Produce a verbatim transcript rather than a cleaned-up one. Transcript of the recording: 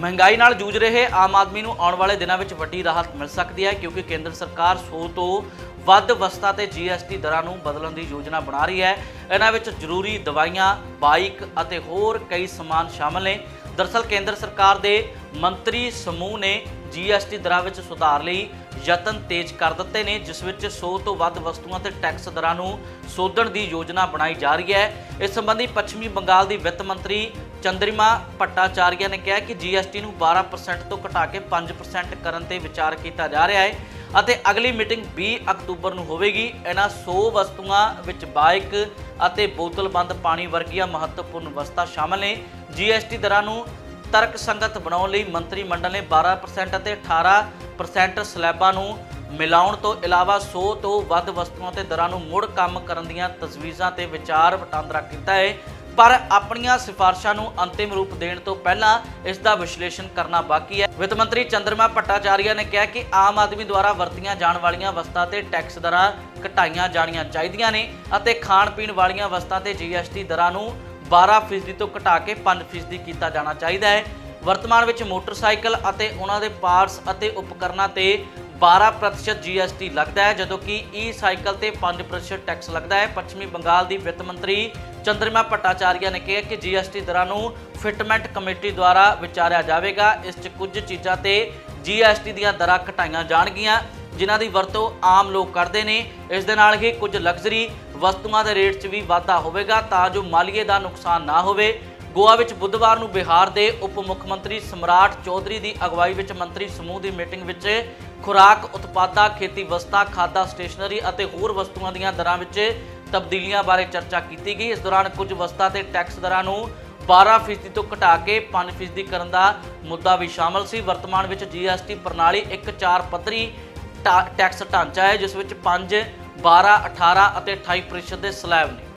महंगाई नाल जूझ रहे आम आदमी नूं आउण वाले दिनां विच वड्डी राहत मिल सकती है, क्योंकि केंद्र सरकार सौ तो ਵੱਧ ਵਸਤਾਂ ਤੇ जी एस टी दरां नूं बदलण दी योजना बना रही है। इन्हां विच ਜ਼ਰੂਰੀ दवाइयां, बाइक ਅਤੇ होर कई समान शामिल ने। दरअसल केंद्र सरकार दे मंत्री समूह ने जी एस टी दरां विच सुधार लई यतन तेज कर दिते ने, जिस विच सौ तो ਵੱਧ वस्तुआं ते टैक्स दरां नूं सोधण दी योजना बनाई जा रही है। इस संबंधी पश्चिमी बंगाल दी वित्त मंत्री चंद्रिमा भट्टाचार्य ने कहा कि जी एस टी नूं बारह परसेंट तो घटा के पाँच परसेंट करन ते विचार किया जा रहा है ਅਤੇ अगली मीटिंग बीस अक्तूबर ਨੂੰ ਹੋਵੇਗੀ। ਇਹਨਾਂ सौ ਵਸਤੂਆਂ ਵਿੱਚ ਬਾਈਕ ਅਤੇ ਬੋਤਲਬੰਦ ਪਾਣੀ ਵਰਗੀਆਂ ਮਹੱਤਵਪੂਰਨ ਵਸਤਾਂ ਸ਼ਾਮਲ ਨੇ। जी एस टी ਦਰਾਂ ਨੂੰ ਤਰਕਸੰਗਤ ਬਣਾਉਣ ਲਈ ਮੰਤਰੀ ਮੰਡਲ ਨੇ बारह परसेंट ਅਤੇ अठारह परसेंट ਸਲੈਬਾਂ ਨੂੰ ਮਿਲਾਉਣ ਤੋਂ ਇਲਾਵਾ सौ ਤੋਂ ਵੱਧ ਵਸਤੂਆਂ ਤੇ ਦਰਾਂ ਨੂੰ ਮੁੜ ਕੰਮ ਕਰਨ ਦੀਆਂ ਤਜਵੀਜ਼ਾਂ ਤੇ ਵਿਚਾਰ ਵਟਾਂਦਰਾ ਕੀਤਾ ਹੈ, पर अपनियां सिफारिशां नूं अंतिम रूप देण तो पहलां इस दा विश्लेषण करना बाकी है। वित्त मंत्री चंद्रिमा भट्टाचार्य ने कहा कि आम आदमी द्वारा वरतीआं जाण वालीआं वस्तां ते टैक्स दरां घटाईआं जाणीआं चाहीदिआं ने ਅਤੇ खाण पीण वालीआं वस्तां ते जी एस टी दरां नूं बारह फीसदी तो घटा के पाँच फीसदी कीता जाना चाहीदा है। वर्तमान विच मोटरसाइकिल ਅਤੇ उन्हां दे पार्ट्स ਅਤੇ उपकरणां ते बारह प्रतिशत जी एस टी लगता है, जदों कि ई साइकिल ते पाँच प्रतिशत टैक्स लगता है। पश्चिमी बंगाल की वित्त मंत्री चंद्रिमा भट्टाचार्य ने कहा कि जी एस टी दरां नूं फिटमेंट कमेटी द्वारा विचारिया जाएगा। इस च कुछ चीज़ों ते जी एस टी दीआं दरां घटाईआं जाणगीआं जिन्हां दी वरतों आम लोग करते हैं। इस दे नाल ही कुछ लग्जरी वस्तुआं दे रेट च भी वाधा होवेगा तां जो मालीए का नुकसान ना होवे। गोवा विच बुधवार नूं बिहार के उप मुख मंत्री सम्राट चौधरी की अगवाई विच मंत्री समूह की मीटिंग विच खुराक उत्पादां, खेती वस्तां, खादा स्टेशनरी और होर वस्तुआं दीआं दरां विच तब्दीलियां बारे चर्चा की गई। इस दौरान कुछ वस्तां ते टैक्स दरां नूं बारह फीसदी तो घटा के पाँच फीसदी करन दा मुद्दा भी शामिल सी। वर्तमान विच जी एस टी प्रणाली एक चार पद्धरी टैक्स ढांचा है, जिस विच पाँच, बारह, अठारह और अठाई प्रतिशत के स्लैब ने।